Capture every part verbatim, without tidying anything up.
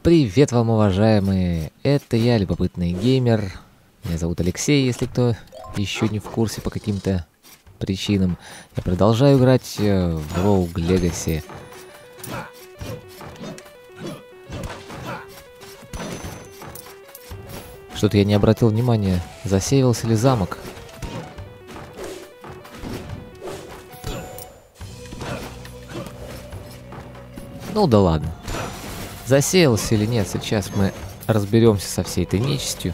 Привет вам, уважаемые! Это я, Любопытный Геймер. Меня зовут Алексей, если кто еще не в курсе по каким-то причинам. Я продолжаю играть в Rogue Legacy. Что-то я не обратил внимания, засеивался ли замок. Ну да ладно. Засеялся или нет, сейчас мы разберемся со всей этой нечистью.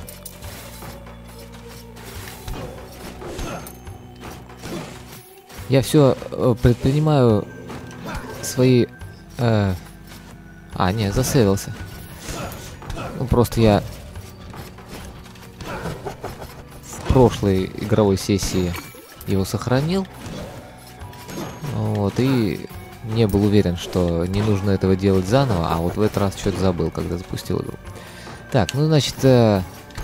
Я все э, предпринимаю свои... Э... А, нет, засейвился. Ну, просто я в прошлой игровой сессии его сохранил. Вот, и не был уверен, что не нужно этого делать заново, а вот в этот раз что-то забыл, когда запустил игру. Так, ну, значит... Э...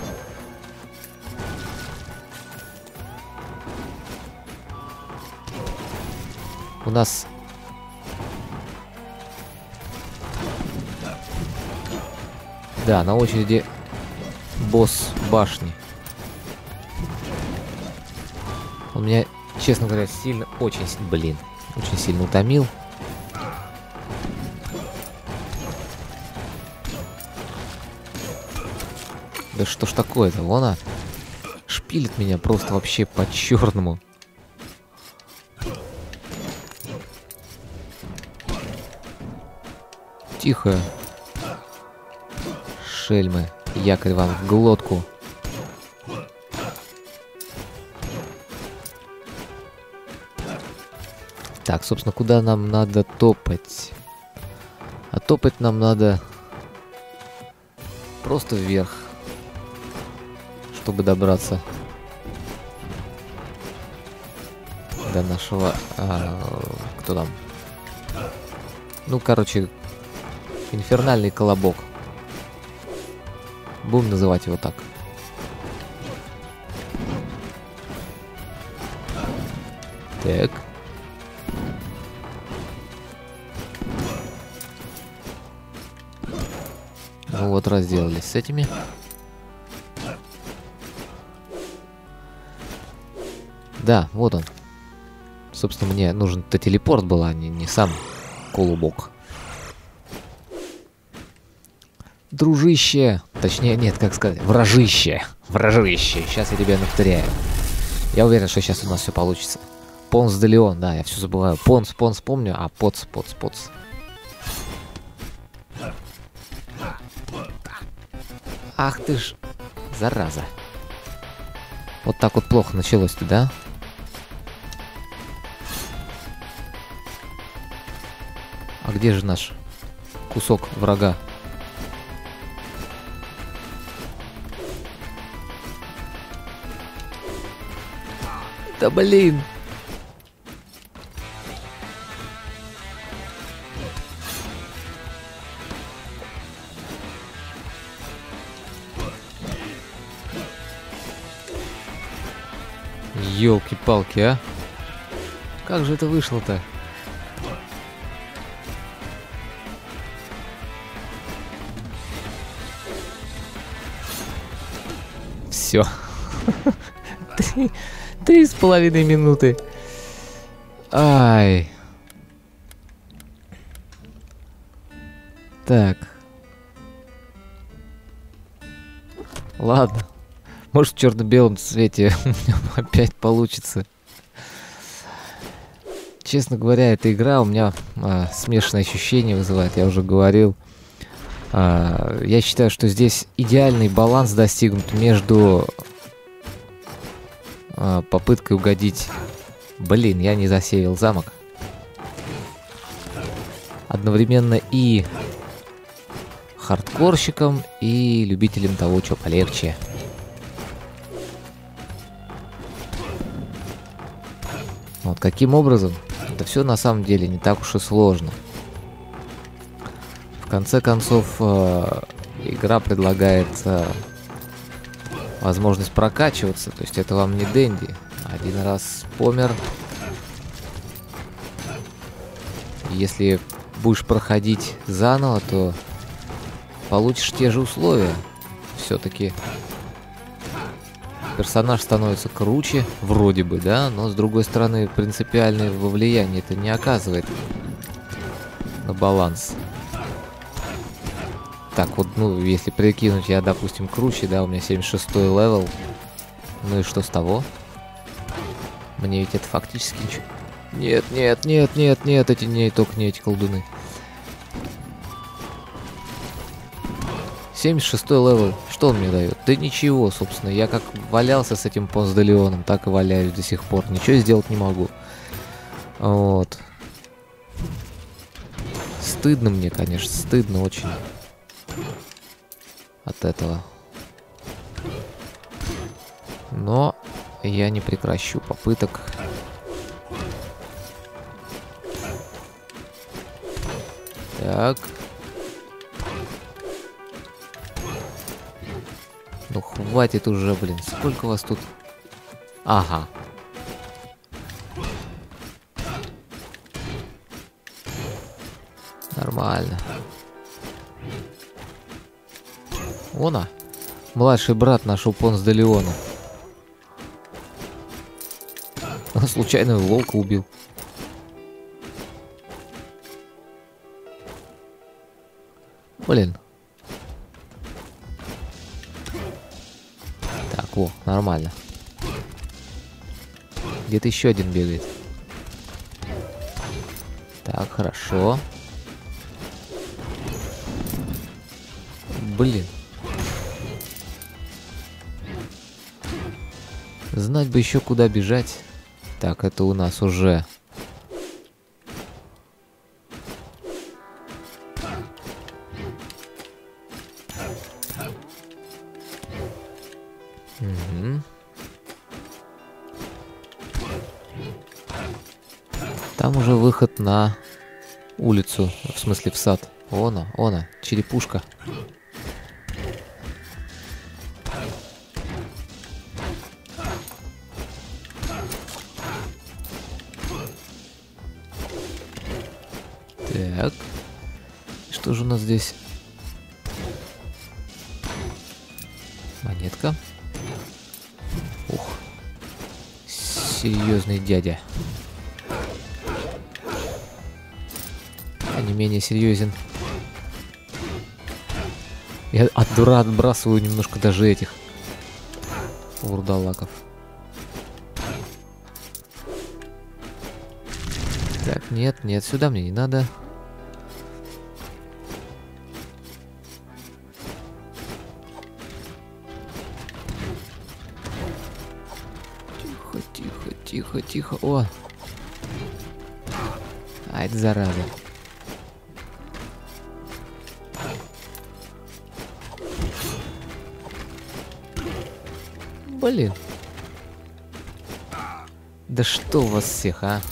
У нас... Да, на очереди босс башни. Он меня, честно говоря, сильно, очень, блин, очень сильно утомил. Да что ж такое-то? Вон она шпилит меня просто вообще по-черному. Тихо. Шельмы. Якорь вам в глотку. Так, собственно, куда нам надо топать? А топать нам надо просто вверх, чтобы добраться до нашего... А, кто там? Ну, короче, инфернальный колобок. Будем называть его так. Так. Ну вот, разделались с этими. Да, вот он. Собственно, мне нужен-то телепорт был, а не, не сам колобок. Дружище, точнее, нет, как сказать, вражище, вражище, сейчас я тебя навторяю. Я уверен, что сейчас у нас все получится. Понс де Леон, да, я все забываю. Понс, Понс помню, а Поц, Поц, Поц. Ах ты ж, зараза. Вот так вот плохо началось-то, да? А где же наш кусок врага? Да блин! Ёлки-палки, а? Как же это вышло-то? Все. Три, три с половиной минуты. Ай. Так. Ладно. Может, в черно-белом цвете опять получится. Честно говоря, эта игра у меня а, смешанные ощущения вызывает, я уже говорил. А, я считаю, что здесь идеальный баланс достигнут между а, попыткой угодить... Блин, я не засеял замок. Одновременно и хардкорщиком, и любителем того, что полегче. Вот каким образом? Это все на самом деле не так уж и сложно. В конце концов, э, игра предлагает э, возможность прокачиваться. То есть это вам не Дэнди. Один раз помер. Если будешь проходить заново, то получишь те же условия. Все-таки персонаж становится круче, вроде бы, да, но с другой стороны принципиальное влияние это не оказывает на баланс. Так вот, ну, если прикинуть, я, допустим, круче, да, у меня семьдесят шестой левел. Ну и что с того? Мне ведь это фактически ничего... Нет, нет, нет, нет, нет, эти не, только не эти колдуны. семьдесят шестой левел, что он мне дает? Да ничего, собственно, я как валялся с этим Понс-де-Леоном, так и валяюсь до сих пор. Ничего сделать не могу. Вот. Стыдно мне, конечно, стыдно очень от этого. Но я не прекращу попыток. Так. Ну хватит уже, блин. Сколько вас тут? Ага. Нормально. Она. Младший брат нашел Понс-де-Леона. Он случайно волка убил. Блин. Так, о, нормально. Где-то еще один бегает. Так, хорошо. Блин. Знать бы еще куда бежать. Так, это у нас уже... Угу. Там уже выход на улицу, в смысле в сад. Она, она, черепушка. Так. Что же у нас здесь? Монетка. Ух. Серьезный дядя. А не менее серьезен. Я от дура отбрасываю немножко даже этих вурдалаков. Так, нет, нет, сюда мне не надо. Тихо, тихо, тихо, тихо. О! А, это зараза. Блин. Да что у вас всех, а?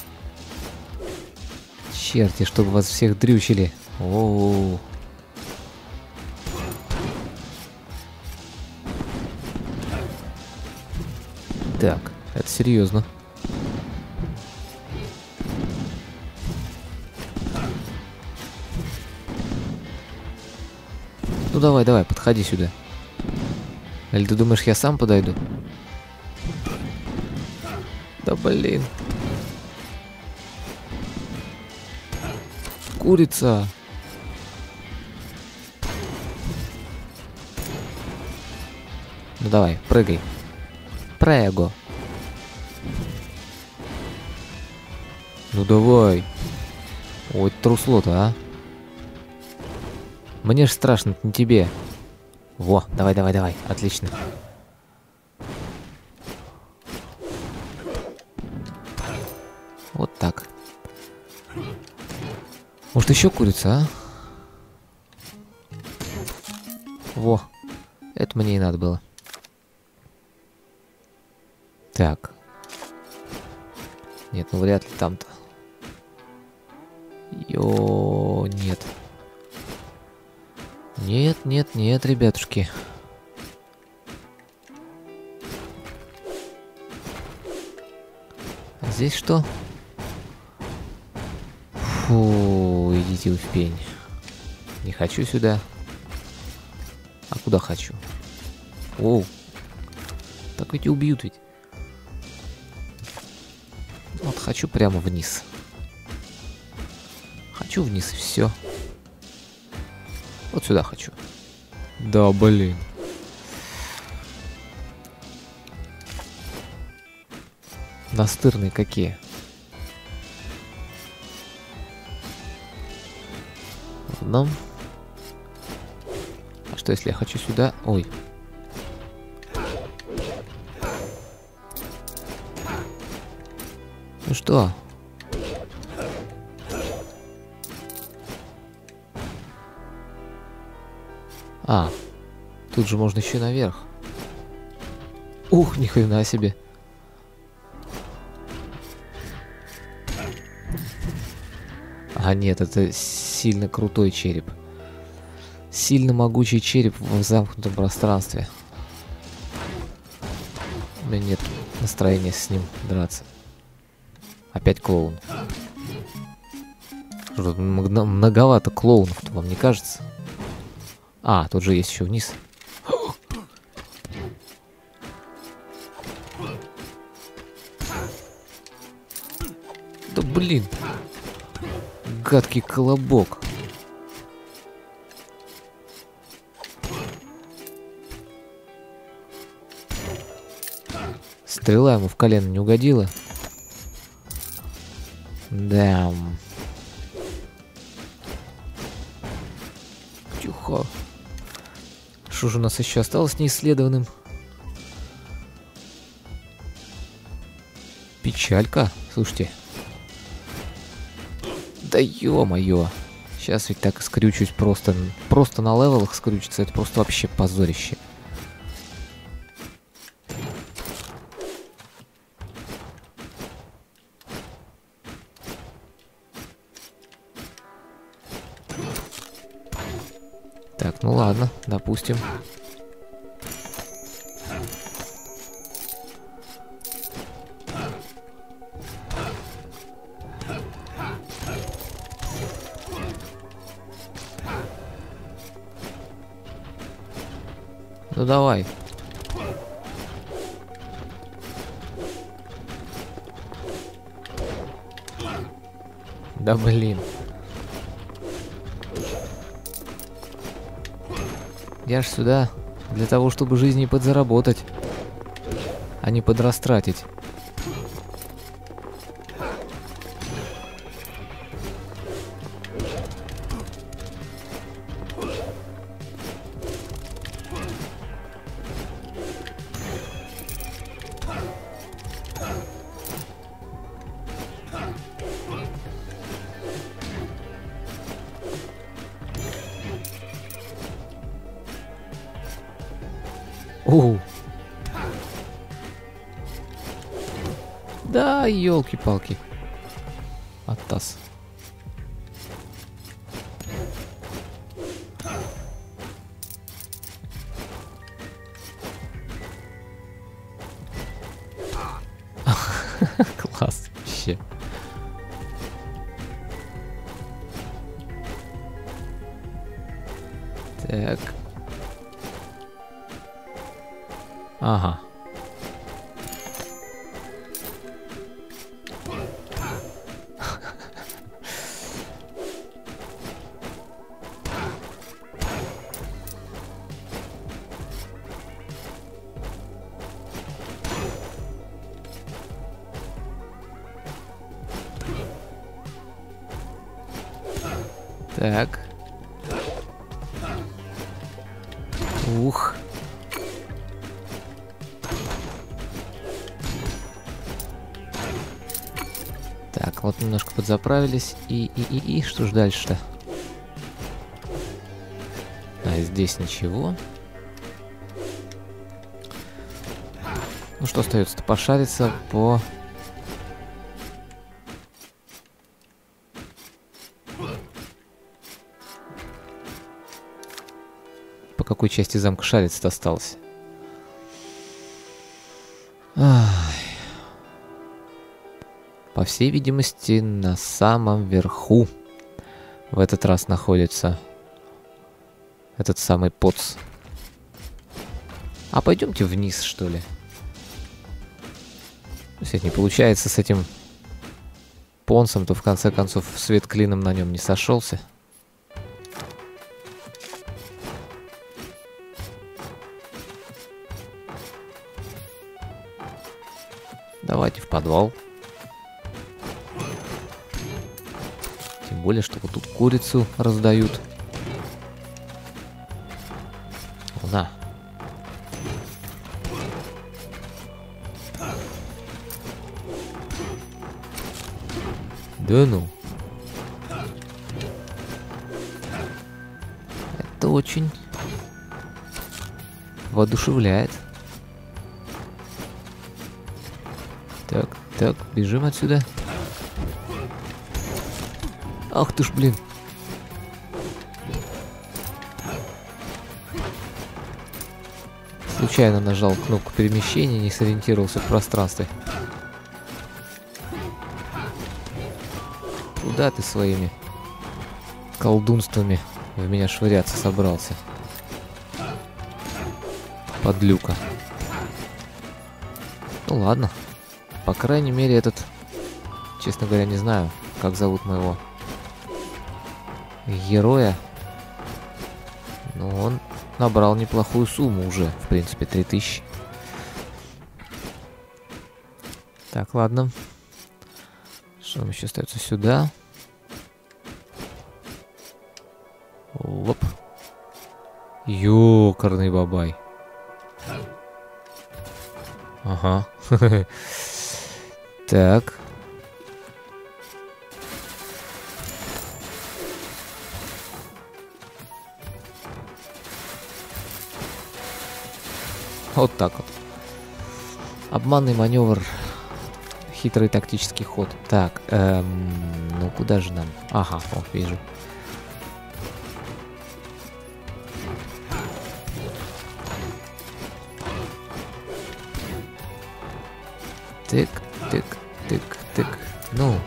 Черти, чтобы вас всех дрючили. О-о-о. Так, это серьезно. Ну давай, давай, подходи сюда. Или ты думаешь, я сам подойду? Да блин. Курица. Ну давай, прыгай. Прего. Ну давай. Ой, трусло-то, а. Мне ж страшно, не тебе. Во, давай, давай, давай. Отлично. Вот так. Может, еще курица, а? Во. Это мне и надо было. Так. Нет, ну вряд ли там-то. Йо, нет. Нет, нет, нет, ребятушки. А здесь что? Фу, идите вы в пень. Не хочу сюда. А куда хочу? Оу. Так ведь и убьют ведь. Вот хочу прямо вниз. Хочу вниз и все. Вот сюда хочу. Да, блин. Настырные какие. Ладно. А что если я хочу сюда? Ой. Ну что? А, тут же можно еще наверх. Ух, ни хрена себе. А нет, это сильно крутой череп. Сильно могучий череп в замкнутом пространстве. У меня нет настроения с ним драться. Опять клоун. Что, многовато клоунов-то, вам не кажется? А, тут же есть еще вниз. Да блин. Гадкий колобок. Стрела ему в колено не угодила. Да. Тихо. Что же у нас еще осталось неисследованным? Печалька. Слушайте. Да ё-моё. Сейчас ведь так скрючусь просто. Просто на левелах скрючиться. Это просто вообще позорище. Так, ну ладно, допустим. Ну давай. Да блин. Я ж сюда для того, чтобы жизни подзаработать, а не подрастратить. Оу. Да, елки-палки. Оттас. Класс вообще. Так. Ага. Так. Ух. Так, вот немножко подзаправились. И, и, и, и, что ж дальше-то? А, здесь ничего. Ну, что остается-то? Пошариться по... По какой части замка шариться-то осталось? Ай. По всей видимости, на самом верху в этот раз находится этот самый поц. А пойдемте вниз, что ли. Если не получается с этим понсом, то в конце концов свет клином на нем не сошелся. Давайте в подвал. Тем более, что вот тут курицу раздают. На. Да ну. Это очень воодушевляет. Так, так, бежим отсюда. Ах ты ж, блин. Случайно нажал кнопку перемещения, не сориентировался в пространстве. Куда ты своими колдунствами в меня швыряться собрался? Подлюка. Ну ладно. По крайней мере, этот... Честно говоря, не знаю, как зовут моего героя. Но он набрал неплохую сумму уже. В принципе, три тысячи. Так, ладно. Что нам еще остается? Сюда. Лоп. Ёкарный бабай. Ага. Так. Вот так вот. Обманный маневр. Хитрый тактический ход. Так, эм, ну куда же нам? Ага, о, вижу. Тык, тык, тык, тык. Ну.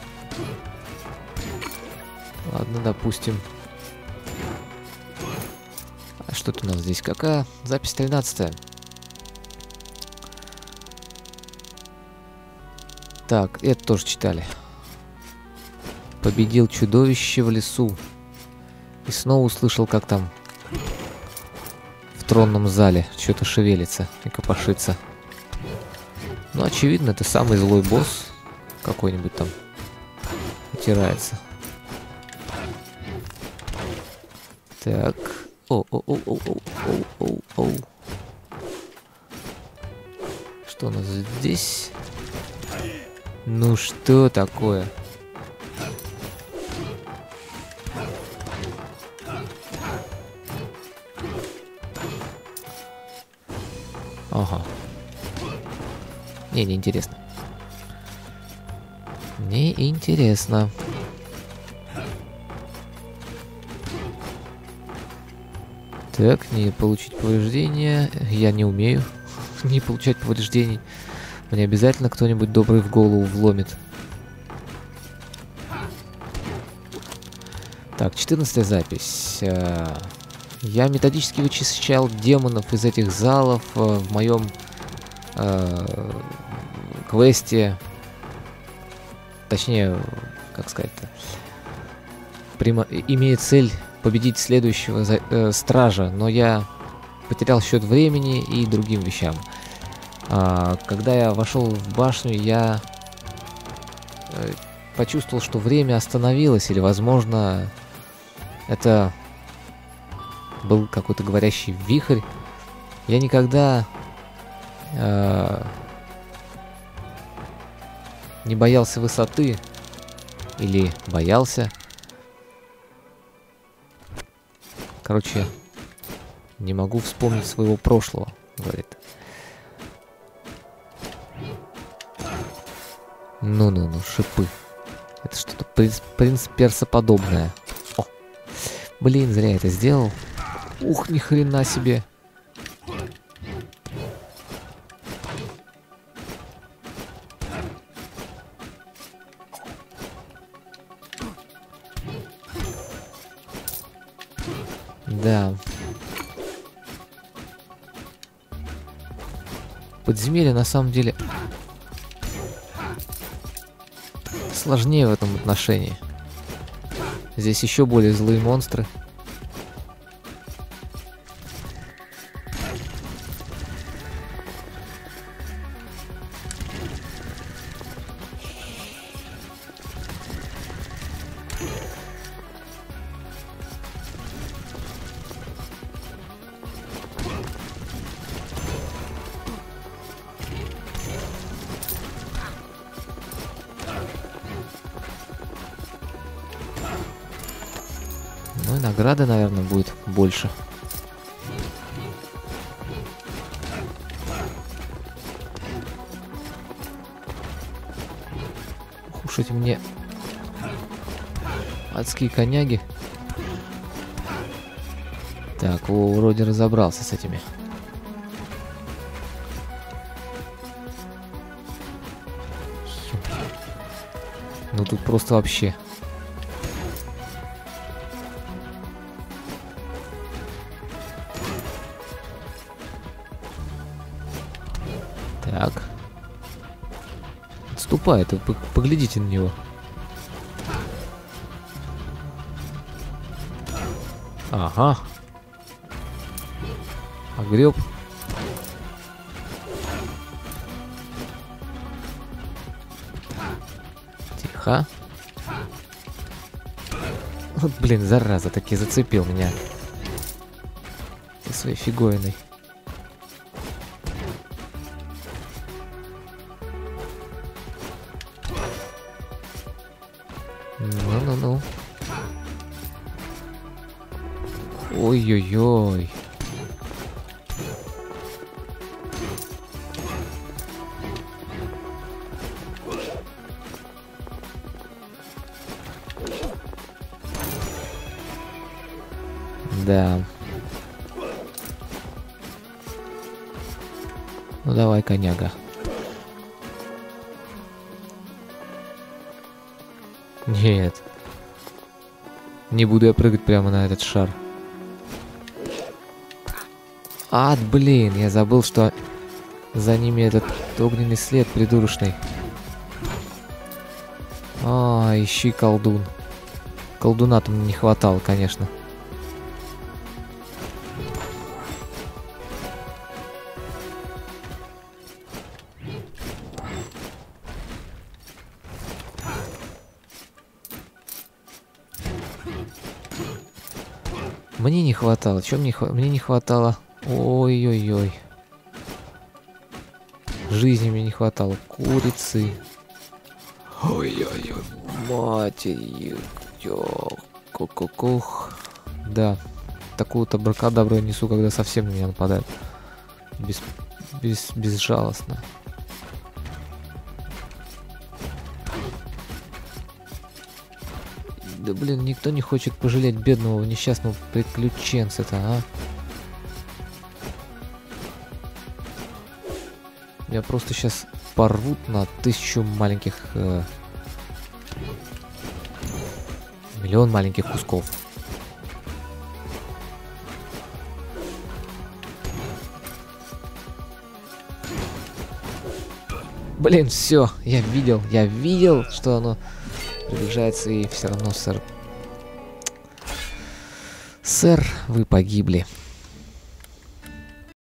Ладно, допустим. А что-то у нас здесь какая? Запись тринадцатая. Так, это тоже читали. Победил чудовище в лесу. И снова услышал, как там в тронном зале что-то шевелится и копошится. Ну, очевидно, это самый злой босс. Какой-нибудь там отирается. Так. О-о-о-о-о-о-о-о. Что у нас здесь? Ну что такое? Ага. Не, не интересно. Не интересно. Так, не получить повреждения. Я не умею не получать повреждений. Мне обязательно кто-нибудь добрый в голову вломит. Так, четырнадцатая запись. Я методически вычищал демонов из этих залов в моем э, квесте. Точнее, как сказать-то, прямо имея цель победить следующего за, э, стража, но я потерял счет времени и другим вещам. А, когда я вошел в башню, я э, почувствовал, что время остановилось, или, возможно, это был какой-то говорящий вихрь. Я никогда э, не боялся высоты, или боялся. Короче, не могу вспомнить своего прошлого, говорит. Ну-ну-ну, шипы. Это что-то принц, принц персоподобное. О, блин, зря я это сделал. Ух, ни хрена себе. Да. Подземелье на самом деле сложнее в этом отношении. Здесь еще более злые монстры. Ну и награды, наверное, будет больше. Уж эти мне адские коняги. Так, о, вроде разобрался с этими. Ну тут просто вообще. Так. Отступает, вы поглядите на него. Ага. Огреб. Тихо. Вот, блин, зараза, таки зацепил меня. Ты своей фиговиной. Ну-ну-ну. Ой-ой-ой. Да. Ну давай, коняга. Нет. Не буду я прыгать прямо на этот шар. А, блин, я забыл, что за ними этот огненный след придурочный. А, ищи колдун. Колдуна-то мне не хватало, конечно. Мне не хватало. Чё мне, хва... мне не хватало? Ой-ой-ой. Жизни мне не хватало. Курицы. Ой-ой-ой. Матерью. Ку-ку-кух. Да. Такую-то абракадабру я несу, когда совсем на меня нападают. Без... Без... Безжалостно. Да блин, никто не хочет пожалеть бедного несчастного приключенца-то, а? Меня просто сейчас порвут на тысячу маленьких... Э, миллион маленьких кусков. Блин, все, я видел, я видел, что оно приближается, и все равно, сэр. Сэр, вы погибли.